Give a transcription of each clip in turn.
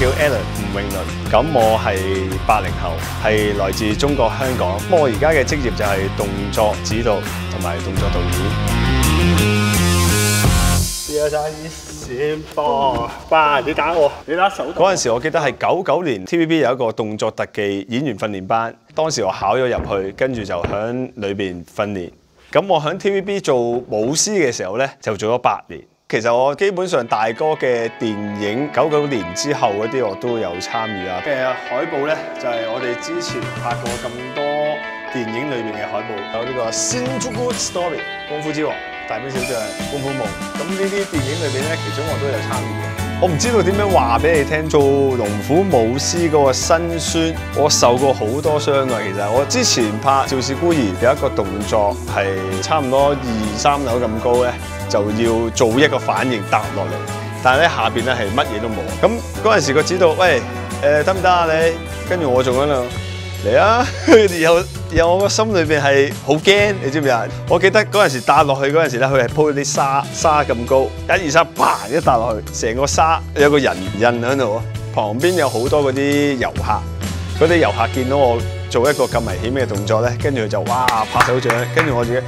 叫 Alan 吳詠倫，咁我係80後，係來自中國香港。咁我而家嘅職業就係動作指導同埋動作導演。1、2、3、4、8，你打我，你打手。嗰陣時我記得係99年 TVB 有一個動作特技演員訓練班，當時我考咗入去，跟住就喺裏邊訓練。咁我喺 TVB 做武師嘅時候咧，就做咗8年。其實我基本上大哥嘅電影99年之後嗰啲我都有參與啊。嘅海報咧就係我哋之前拍過咁多電影裏邊嘅海報，有呢個《新竹 Story》功夫之王、大兵小將、功夫夢。咁呢啲電影裏邊咧，其中我都有參與嘅。我唔知道點樣話俾你聽，做龍虎武師嗰個辛酸，我受過好多傷啊！其實我之前拍《趙氏孤兒》有一個動作係差唔多2、3樓咁高咧，就要做一個反應搭落嚟，但係咧下邊咧係乜嘢都冇。咁嗰陣時個指導，喂，得唔得啊你？跟住我仲喺度嚟啊！然後我個心裏邊係好驚，你知唔知啊？我記得嗰陣時搭落去嗰陣時咧，佢係鋪啲沙咁高，1、2、3，啪一搭落去，成個沙有個人印喺度，旁邊有好多嗰啲遊客，嗰啲遊客見到我做一個咁危險嘅動作咧，跟住佢就哇拍手掌，跟住我自己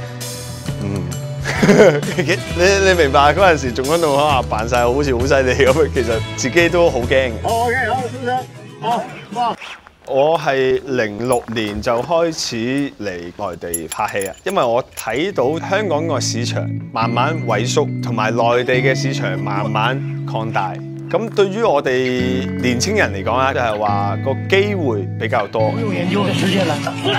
你明白嗰陣時仲喺度扮晒好似好犀利咁，其實自己都好驚。OK， 好，先生，好，哇！我係06年就開始嚟內地拍戲啊，因為我睇到香港個市場慢慢萎縮，同埋內地嘅市場慢慢擴大。咁對於我哋年青人嚟講咧，就係話個機會比較多。我有研究嘅時間啦。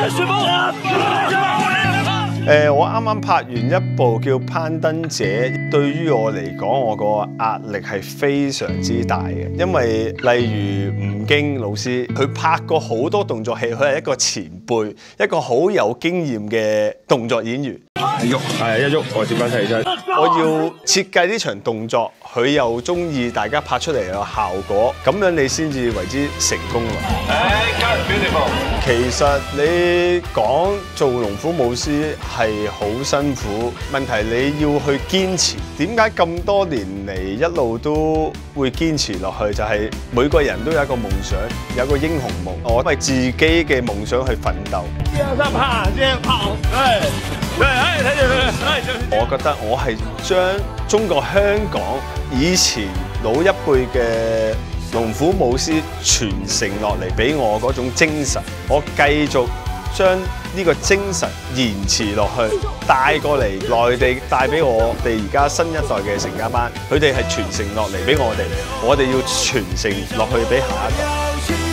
我啱啱拍完一部叫《攀登者》，對於我嚟講，我個壓力係非常之大嘅，因為例如吳京老師，佢拍過好多動作戲，佢係一個前輩，一個好有經驗嘅動作演員。喐，係一喐，我接翻起身。我要設計呢場動作，佢又中意大家拍出嚟嘅效果，咁樣你先至為之成功喎。其實你講做龍虎武師係好辛苦，問題你要去堅持。點解咁多年嚟一路都會堅持落去？就係每個人都有一個夢想，有一個英雄夢。我為自己嘅夢想去奮鬥。我覺得我係將中國香港以前老一輩嘅龍虎武師傳承落嚟俾我嗰種精神，我繼續將呢個精神延遲落去，帶過嚟內地，帶俾我哋而家新一代嘅成家班，佢哋係傳承落嚟俾我哋要傳承落去俾下一代。